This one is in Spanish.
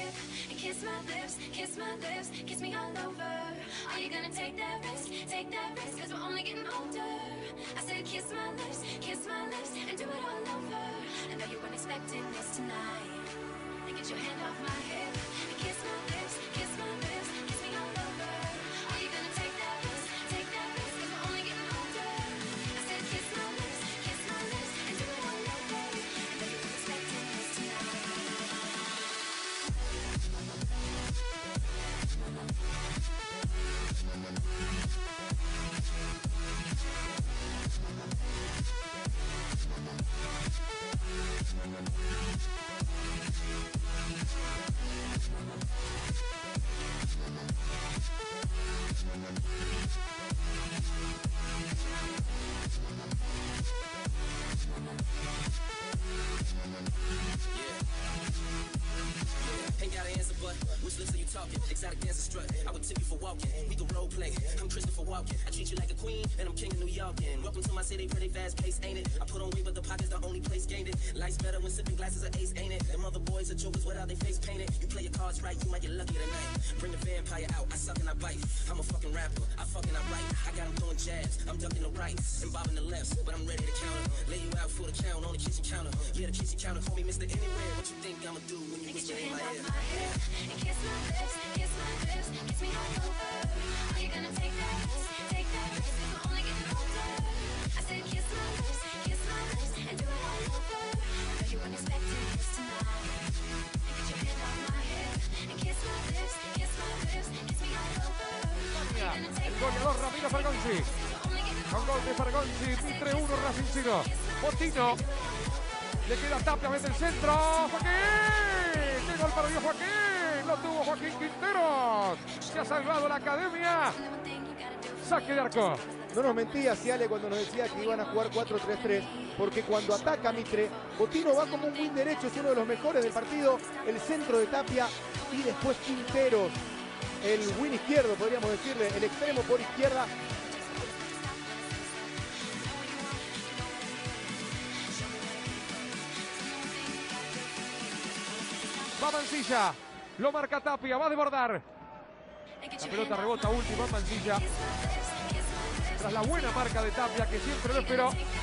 hip and kiss my lips, kiss me all over. Are you gonna take that risk, cause we're only getting older. I said kiss my lips, and do it all over. I know you weren't expecting this tonight. And get your hand off my hip and kiss my lips, kiss me all over. Are you gonna take that risk, cause we're only getting older. I said kiss my lips, and do it all over. I know you weren't expecting this tonight. Ain't got an answer, but which lips are you talking? Exotic dancer strut, I would tip you for walking. We can role play, I'm Christopher Walken. I treat you like a queen, and I'm king of New York. And welcome to my city, pretty fast pace, ain't it? I put on weight, but the pocket's the only place gained it. Life's better when sipping glasses of ace, ain't it? Them other boys are jokers without their face painted. You play your cards right, you might get lucky tonight. Bring the vampire out, I suck and I bite. I'm a fucking rapper, I fucking I write. I got him throwing jabs, I'm ducking the rights and bobbing the lefts, but I'm ready to counter. Lay you out for the count on the kitchen counter. Yeah, the kitchen counter, call me Mr. Anywhere. What you think I'ma do when you whisper in my ear? And kiss my lips, kiss me all over. Are you gonna take that risk, cause we're only getting older. I said kiss my lips, and do it all over. I know you weren't expecting this tonight. And get your hand off my hip and kiss my lips, kiss me all over. Are you gonna take El that goleador risk, Ramiro Fergonzi. cause we're only getting Con gol de Fergonzi, Mitre 1, Racing 0. Botino. Le queda Tapia, mete el centro. ¡Joaquín! ¡Qué gol perdió Joaquín! Lo tuvo Joaquín Quinteros. Se ha salvado la academia. Saque de arco. No nos mentía Ale cuando nos decía que iban a jugar 4-3-3, porque cuando ataca Mitre, Botino va como un win derecho, es uno de los mejores del partido, el centro de Tapia y después Quinteros, el win izquierdo, podríamos decirle, el extremo por izquierda. Va Mancilla. Lo marca Tapia, va a desbordar. La pelota rebota última en Mancilla. Tras la buena marca de Tapia, que siempre lo esperó.